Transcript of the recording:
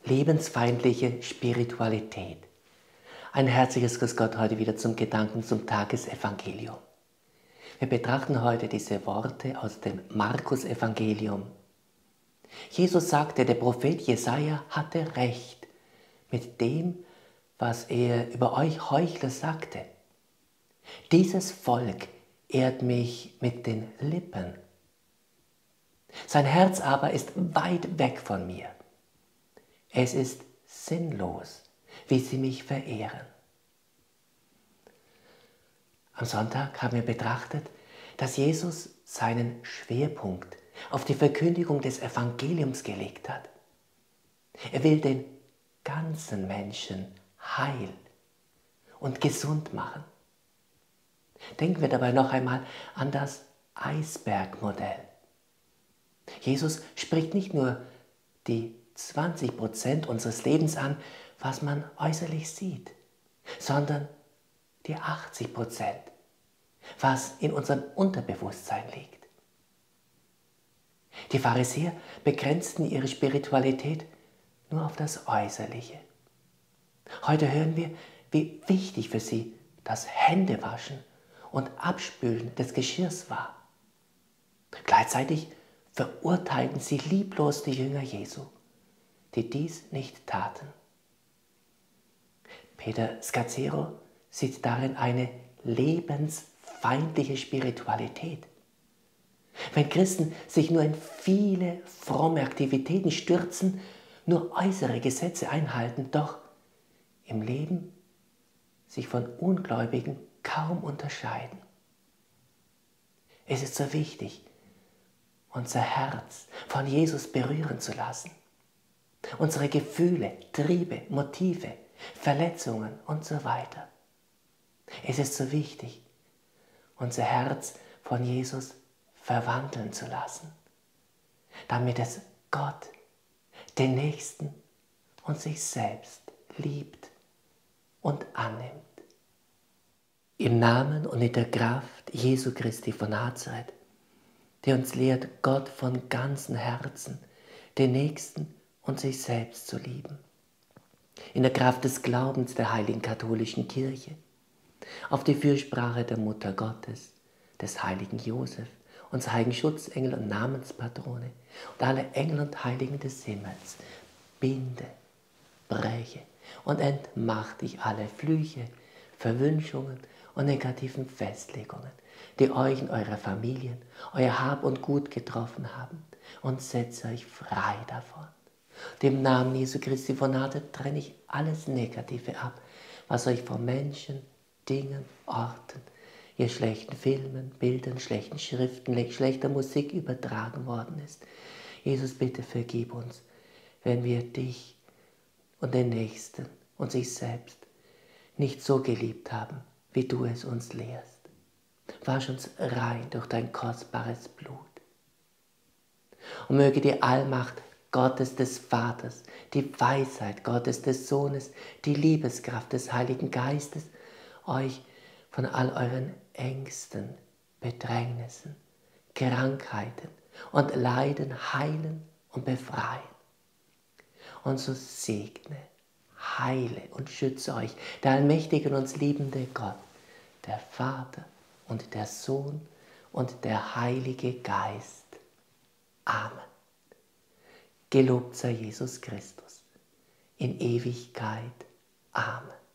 Lebensfeindliche Spiritualität. Ein herzliches Grüß Gott heute wieder zum Gedanken zum Tagesevangelium. Wir betrachten heute diese Worte aus dem Markus-Evangelium. Jesus sagte, der Prophet Jesaja hatte recht mit dem, was er über euch Heuchler sagte. Dieses Volk ehrt mich mit den Lippen. Sein Herz aber ist weit weg von mir. Es ist sinnlos, wie sie mich verehren. Am Sonntag haben wir betrachtet, dass Jesus seinen Schwerpunkt auf die Verkündigung des Evangeliums gelegt hat. Er will den ganzen Menschen heil und gesund machen. Denken wir dabei noch einmal an das Eisbergmodell. Jesus spricht nicht nur die 20% unseres Lebens an, was man äußerlich sieht, sondern die 80%, was in unserem Unterbewusstsein liegt. Die Pharisäer begrenzten ihre Spiritualität nur auf das Äußerliche. Heute hören wir, wie wichtig für sie das Händewaschen und Abspülen des Geschirrs war. Gleichzeitig verurteilten sie lieblos die Jünger Jesu, die dies nicht taten. Peter Scazzero sieht darin eine lebensfeindliche Spiritualität. Wenn Christen sich nur in viele fromme Aktivitäten stürzen, nur äußere Gesetze einhalten, doch im Leben sich von Ungläubigen kaum unterscheiden. Es ist so wichtig, unser Herz von Jesus berühren zu lassen. Unsere Gefühle, Triebe, Motive, Verletzungen und so weiter. Es ist so wichtig, unser Herz von Jesus verwandeln zu lassen, damit es Gott, den Nächsten und sich selbst liebt und annimmt. Im Namen und in der Kraft Jesu Christi von Nazareth, der uns lehrt, Gott von ganzem Herzen, den Nächsten und sich selbst zu lieben. In der Kraft des Glaubens der heiligen katholischen Kirche, auf die Fürsprache der Mutter Gottes, des heiligen Josef, unserer heiligen Schutzengel und Namenspatrone und aller Engel und Heiligen des Himmels, binde, breche und entmach dich alle Flüche, Verwünschungen und negativen Festlegungen, die euch in eurer Familien, euer Hab und Gut getroffen haben, und setze euch frei davon. Dem Namen Jesu Christi von Nazareth trenne ich alles Negative ab, was euch von Menschen, Dingen, Orten, ihr schlechten Filmen, Bildern, schlechten Schriften, schlechter Musik übertragen worden ist. Jesus, bitte vergib uns, wenn wir dich und den Nächsten und sich selbst nicht so geliebt haben, wie du es uns lehrst. Wasch uns rein durch dein kostbares Blut. Und möge die Allmacht Gottes des Vaters, die Weisheit Gottes des Sohnes, die Liebeskraft des Heiligen Geistes euch von all euren Ängsten, Bedrängnissen, Krankheiten und Leiden heilen und befreien. Und so segne, heile und schütze euch der allmächtige und uns liebende Gott, der Vater und der Sohn und der Heilige Geist. Amen. Gelobt sei Jesus Christus in Ewigkeit. Amen.